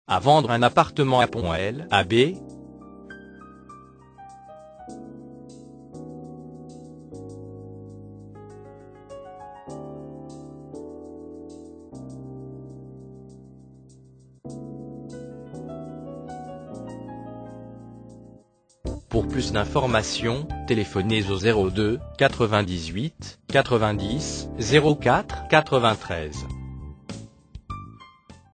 À vendre un appartement à Pont-L, AB. Pour plus d'informations, téléphonez au 02 98 90 04 93.